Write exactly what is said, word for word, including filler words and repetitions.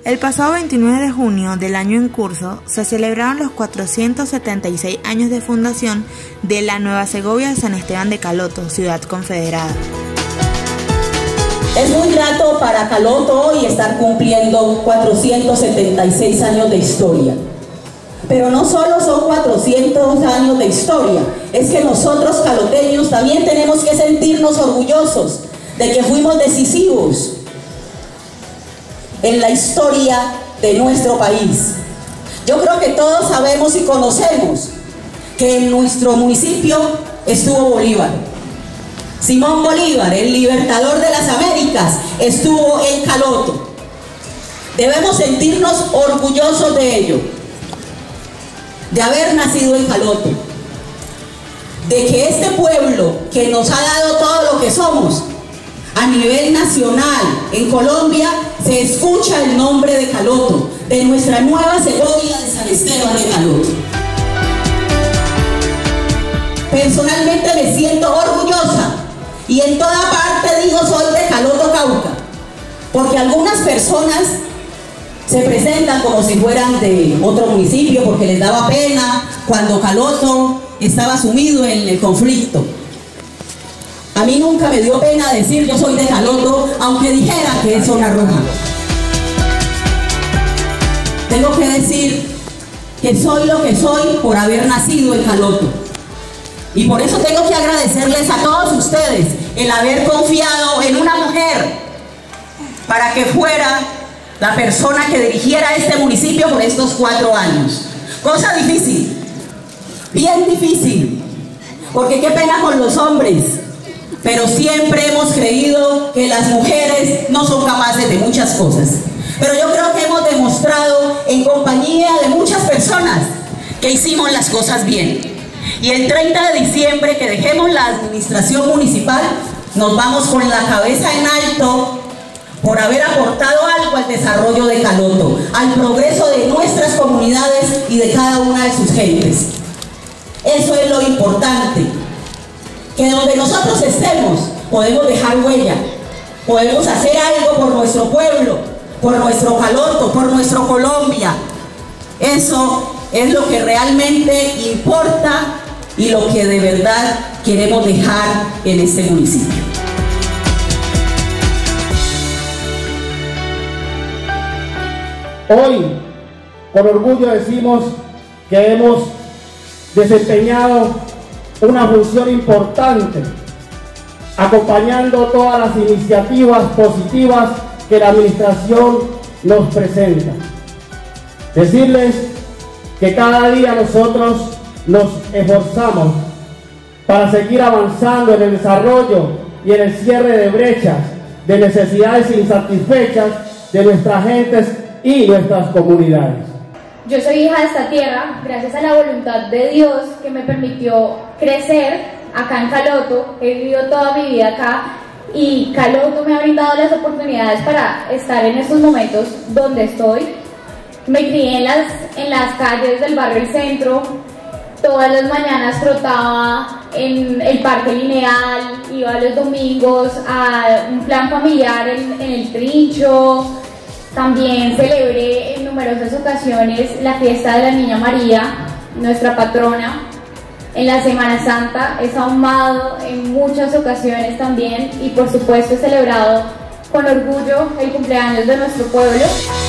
El pasado veintinueve de junio del año en curso se celebraron los cuatrocientos setenta y seis años de fundación de la Nueva Segovia de San Esteban de Caloto, ciudad confederada. Es muy grato para Caloto hoy estar cumpliendo cuatrocientos setenta y seis años de historia. Pero no solo son cuatrocientos años de historia, es que nosotros caloteños también tenemos que sentirnos orgullosos de que fuimos decisivos en la historia de nuestro país. Yo creo que todos sabemos y conocemos que en nuestro municipio estuvo Bolívar. Simón Bolívar, el libertador de las Américas, estuvo en Caloto. Debemos sentirnos orgullosos de ello, de haber nacido en Caloto, de que este pueblo que nos ha dado todo lo que somos, a nivel nacional, en Colombia, se escucha el nombre de Caloto, de nuestra Nueva Segovia de San Esteban de Caloto. Personalmente me siento orgullosa y en toda parte digo soy de Caloto, Cauca, porque algunas personas se presentan como si fueran de otro municipio porque les daba pena cuando Caloto estaba sumido en el conflicto. A mí nunca me dio pena decir yo soy de Caloto, aunque dijera que es zona roja. Tengo que decir que soy lo que soy por haber nacido en Caloto. Y por eso tengo que agradecerles a todos ustedes el haber confiado en una mujer para que fuera la persona que dirigiera este municipio por estos cuatro años. Cosa difícil, bien difícil, porque qué pena con los hombres, pero siempre hemos creído que las mujeres no son capaces de muchas cosas. Pero yo creo que hemos demostrado en compañía de muchas personas que hicimos las cosas bien. Y el treinta de diciembre que dejemos la administración municipal, nos vamos con la cabeza en alto por haber aportado algo al desarrollo de Caloto, al progreso de nuestras comunidades y de cada una de sus gentes. Eso es lo importante, que donde nosotros estemos podemos dejar huella, podemos hacer algo por nuestro pueblo, por nuestro Caloto, por nuestro Colombia. Eso es lo que realmente importa y lo que de verdad queremos dejar en este municipio. Hoy, con orgullo decimos que hemos desempeñado una función importante, acompañando todas las iniciativas positivas que la administración nos presenta. Decirles que cada día nosotros nos esforzamos para seguir avanzando en el desarrollo y en el cierre de brechas, de necesidades insatisfechas de nuestras gentes y nuestras comunidades. Yo soy hija de esta tierra, gracias a la voluntad de Dios que me permitió crecer acá en Caloto. He vivido toda mi vida acá y Caloto me ha brindado las oportunidades para estar en estos momentos donde estoy. Me crié en las, en las calles del barrio El Centro, todas las mañanas trotaba en el parque lineal, iba los domingos a un plan familiar en, en el Trincho. También celebré en numerosas ocasiones la fiesta de la Niña María, nuestra patrona. En la Semana Santa he sahumado en muchas ocasiones también y por supuesto he celebrado con orgullo el cumpleaños de nuestro pueblo.